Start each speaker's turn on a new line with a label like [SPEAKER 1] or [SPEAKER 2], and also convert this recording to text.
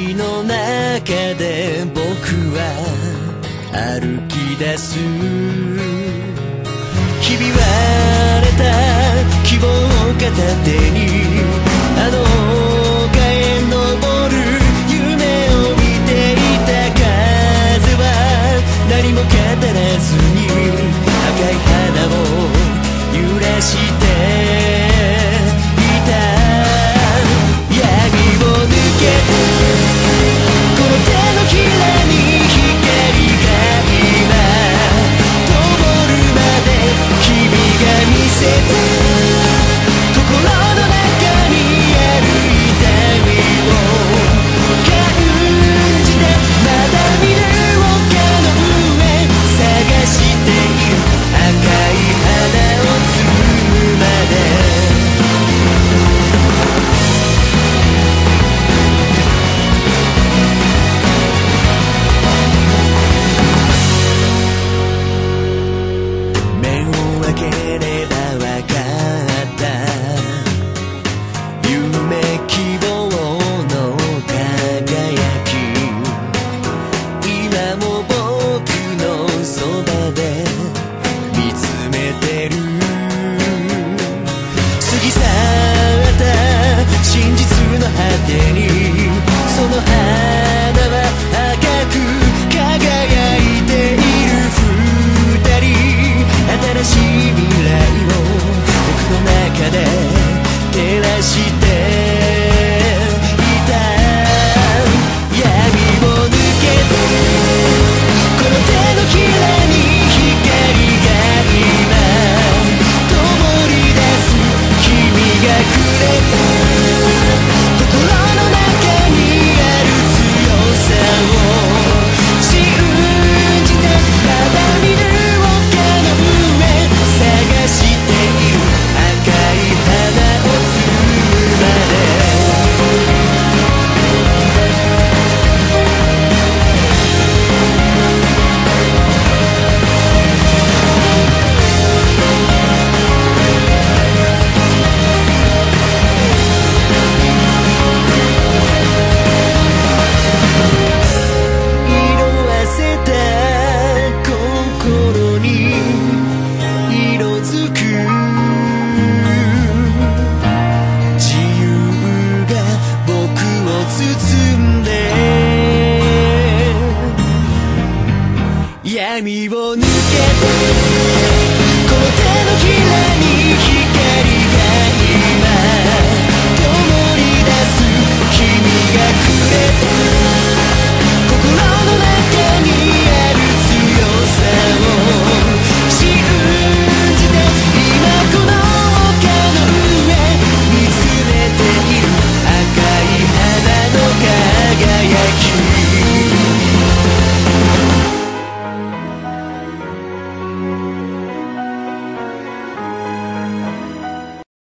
[SPEAKER 1] 街の中で僕は歩き出す。ひび割れた希望を片手にあの丘へ登る夢を見ていた。風は何も語らずに赤い花を揺らしていた。闇を抜けてこの手のひらに光が今灯るまで君が見せて心の中にある痛みを感じてまだ見る丘の上探している。赤い花を摘むまで闇を抜けて